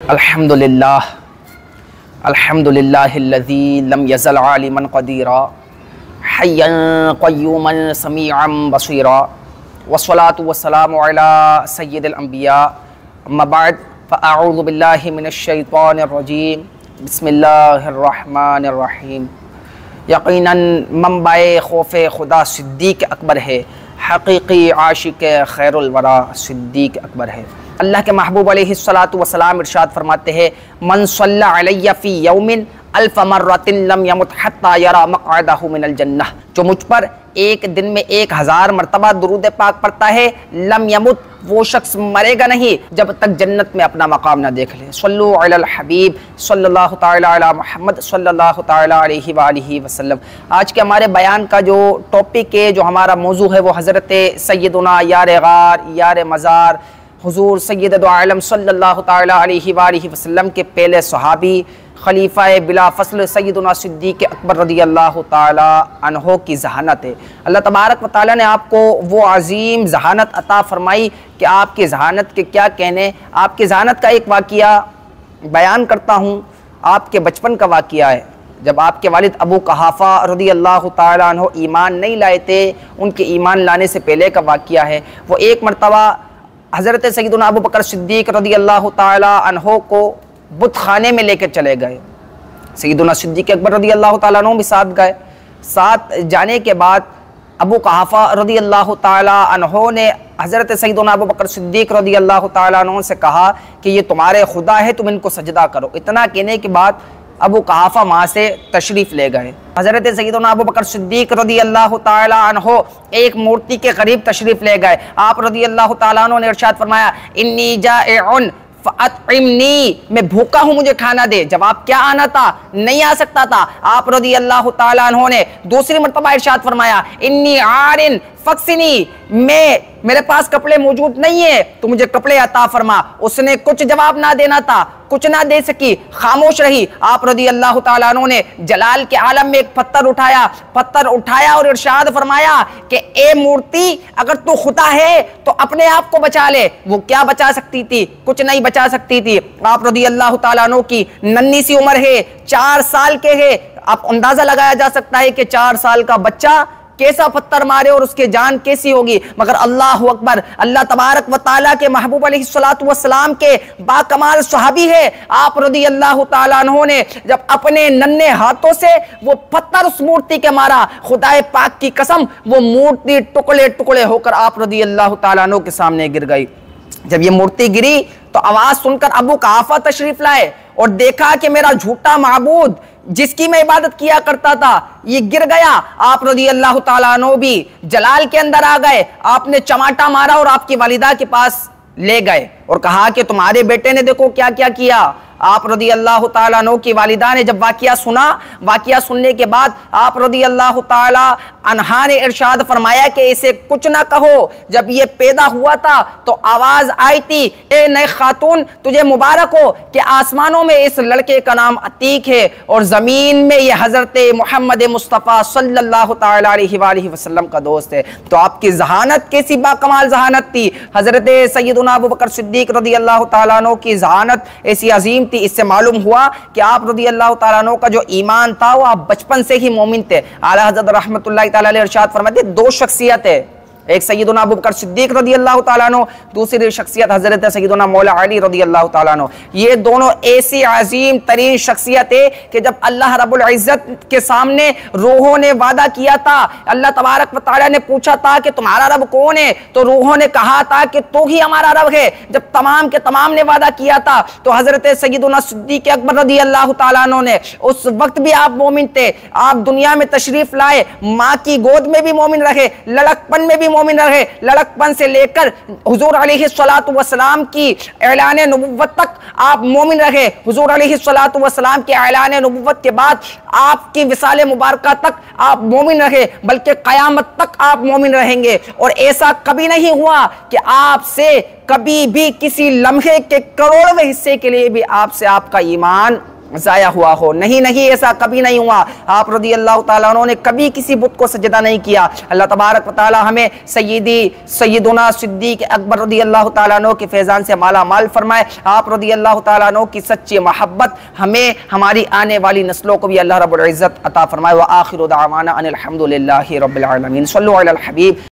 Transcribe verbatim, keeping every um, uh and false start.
الحمدللہ الحمدللہ الذی لم یزل عالما قدیرا حیا قیوما سمیعا بصیرا والصلاة والسلام علی سید الانبیاء اما بعد فاعوذ باللہ من الشیطان الرجیم بسم اللہ الرحمن الرحیم۔ یقیناً منبع خوف خدا صدیق اکبر ہے، حقیقی عاشق خیر الورا صدیق اکبر ہے۔ اللہ کے محبوب علیہ الصلاۃ والسلام ارشاد فرماتے ہیں من صلی علی فی یوم الف مرۃ لم یمت حتی یری مقعدہ من الجنہ، جو مجھ پر ایک دن میں ایک ہزار مرتبہ درود پاک پڑھتا ہے، لم یمت، وہ شخص مرے گا نہیں جب تک جنت میں اپنا مقام نہ دیکھ لے۔ صلو علی الحبیب صلی اللہ تعالی علی محمد صلی اللہ تعالی علیہ وآلہ وسلم۔ آج کے ہمارے بیان کا جو ٹاپک ہے، جو ہمارا موضوع ہے، وہ حضرت سیدنا یار غار یار مزار حضور سید دو عالم صلی اللہ تعالی علیہ وآلہ وسلم کے پہلے صحابی خلیفہ بلا فصل سیدنا صدیق اکبر رضی اللہ تعالی عنہ کی ذہانت ہے۔ اللہ تبارک و تعالی نے آپ کو وہ عظیم ذہانت عطا فرمائی کہ آپ کی ذہانت کے کیا کہنے۔ آپ کی ذہانت کا ایک واقعہ بیان کرتا ہوں، آپ کے بچپن کا واقعہ ہے۔ جب آپ کے والد ابو قحافہ رضی اللہ تعالی عنہ ایمان نہیں لائے تھے، ان کے ایمان لانے سے پہلے کا واقعہ ہے۔ وہ ایک مرتبہ حضرت سیدنا ابو بکر صدیق رضی اللہ تعالی عنہ کو بت خانے میں لے کے چلے گئے۔ سیدنا صدیق اکبر رضی اللہ تعالیٰ عنہ بھی ساتھ گئے۔ ساتھ جانے کے بعد ابو قحافہ رضی اللہ تعالیٰ عنہ نے حضرت سیدنا ابو بکر صدیق رضی اللہ تعالیٰ عنہ سے کہا کہ یہ تمہارے خدا ہے، تم ان کو سجدہ کرو۔ اتنا کہنے کے بعد ابو قحافہ وہاں سے تشریف لے گئے۔ حضرت سیدنا ابو بکر صدیق رضی اللہ تعالیٰ عنہ ایک مورتی کے قریب تشریف لے گئے۔ آپ رضی اللہ تعالیٰ عنہ نے ارشاد فرمایا انی جائع فاطعمنی، میں بھوکا ہوں، مجھے کھانا دے۔ جواب کیا آنا تھا؟ نہیں آ سکتا تھا۔ آپ رضی اللہ تعالیٰ عنہ نے دوسری مرتبہ ارشاد فرمایا انی عار فاکسنی، میں میرے پاس کپڑے موجود نہیں ہیں تو مجھے کپڑے عطا فرما۔ اس نے کچھ جواب نہ دینا تھا، کچھ نہ دے سکی، خاموش رہی۔ آپ رضی اللہ تعالیٰ عنہ نے جلال کے عالم میں ایک پتھر اٹھایا پتھر اٹھایا اور ارشاد فرمایا کہ اے مورتی، اگر تو خدا ہے تو اپنے آپ کو بچا لے۔ وہ کیا بچا سکتی تھی؟ کچھ نہیں بچا سکتی تھی۔ آپ رضی اللہ تعالیٰ عنہ کی ننھی سی عمر ہے، چار سال کے ہے۔ آپ اندازہ لگایا جا سکتا ہے کہ چار سال کا بچہ کیسا پتھر مارے اور اس کے جان کیسی ہوگی، مگر اللہ اکبر، اللہ تبارک و تعالیٰ کے محبوب علیہ الصلوۃ والسلام کے با کمال صحابی ہے۔ آپ رضی اللہ تعالیٰ عنہ نے جب اپنے ننھے ہاتھوں سے وہ پتھر اس مورتی کے مارا، خدائے پاک کی قسم وہ مورتی ٹکڑے ٹکڑے ہو کر آپ رضی اللہ تعالیٰ عنہ کے سامنے گر گئی۔ جب یہ مورتی گری تو آواز سن کر ابو قحافہ تشریف لائے اور دیکھا کہ میرا جھوٹا معبود جس کی میں عبادت کیا کرتا تھا یہ گر گیا۔ آپ رضی اللہ تعالیٰ عنہ بھی جلال کے اندر آ گئے۔ آپ نے چماٹا مارا اور آپ کی والدہ کے پاس لے گئے اور کہا کہ تمہارے بیٹے نے دیکھو کیا کیا کیا۔ آپ رضی اللہ تعالیٰ عنہ کی والدہ نے جب واقعہ سنا، واقعہ سننے کے بعد آپ رضی اللہ تعالیٰ عنہا نے ارشاد فرمایا کہ اسے کچھ نہ کہو۔ جب یہ پیدا ہوا تھا تو آواز آئی تھی اے نئے خاتون، تجھے مبارک ہو کہ آسمانوں میں اس لڑکے کا نام عتیق ہے اور زمین میں یہ حضرت محمد مصطفیٰ صلی اللہ تعالیٰ علیہ وآلہ وسلم کا دوست ہے۔ تو آپ کی ذہانت کیسی باکمال ذہانت تھی۔ حضرت سیدنا ابو بکر صدیق رضی اللہ تعالیٰ عنہ کی ذہانت ایسی عظیم تھی۔ اس سے معلوم ہوا کہ آپ رضی اللہ تعالیٰ عنہ کا جو ایمان تھا وہ آپ بچپن سے ہی مومن تھے۔ اعلیٰ حضرت رحمت اللہ تعالیٰ علیہ ارشاد فرماتے دو شخصیت ہے، ایک سیدنا ابو بکر صدیق رضی اللہ تعالیٰ عنہ، دوسری شخصیت حضرت سیدنا مولا علی رضی اللہ تعالیٰ عنہ۔ یہ دونوں ایسی عظیم ترین شخصیت ہے کہ جب اللہ رب العزت کے سامنے روحوں نے وعدہ کیا تھا، اللہ تبارک و تعالیٰ نے پوچھا تھا کہ تمہارا رب کون ہے، تو روحوں نے کہا تھا کہ تو ہی ہمارا رب ہے۔ جب تمام کے تمام نے وعدہ کیا تھا تو حضرت سیدنا صدیق اکبر رضی اللہ تعالیٰ عنہ نے اس وقت بھی آپ مومن تھے، آپ دنیا میں تشریف لائے، ماں کی گود میں بھی مومن رہے، لڑکپن میں بھی مومن رہے، لڑکپن سے لے کر حضور علیہ الصلوۃ والسلام کی اعلان نبوت تک آپ مومن رہے۔ حضور علیہ الصلوۃ والسلام کے اعلان نبوت کے بعد آپ کی وصال مبارکہ تک آپ مومن رہے، بلکہ قیامت تک آپ مومن رہیں گے۔ اور ایسا کبھی نہیں ہوا کہ آپ سے کبھی بھی کسی لمحے کے کروڑویں حصے کے لیے بھی آپ سے آپ کا ایمان ضائع ہوا ہو۔ نہیں نہیں، ایسا کبھی نہیں ہوا، آپ رضی اللہ تعالیٰ عنہ نے کبھی کسی بت کو سجدہ نہیں کیا۔ اللہ تبارک و تعالیٰ ہمیں سیدی سیدنا صدیق اکبر رضی اللہ تعالیٰ عنہ کے فیضان سے مالا مال فرمائے۔ آپ رضی اللہ تعالیٰ عنہ کی سچی محبت ہمیں ہماری آنے والی نسلوں کو بھی اللہ رب العزت عطا فرمائے۔ وآخر دعوانا ان الحمد للہ رب العالمین۔ صلو علی الحبیب۔